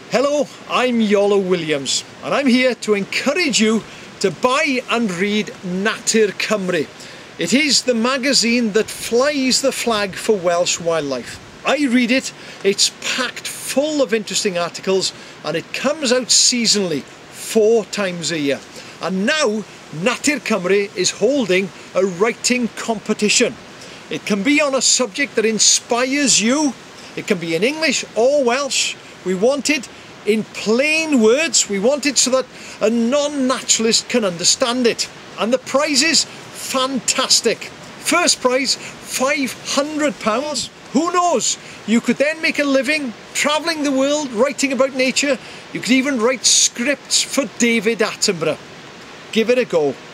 Hello, I'm Iolo Williams and I'm here to encourage you to buy and read Natur Cymru. It is the magazine that flies the flag for Welsh wildlife. I read it, it's packed full of interesting articles and it comes out seasonally 4 times a year. And now Natur Cymru is holding a writing competition. It can be on a subject that inspires you, it can be in English or Welsh. We want it in plain words, we want it so that a non-naturalist can understand it. And the prize is fantastic. First prize, £500. Who knows? You could then make a living travelling the world, writing about nature. You could even write scripts for David Attenborough. Give it a go.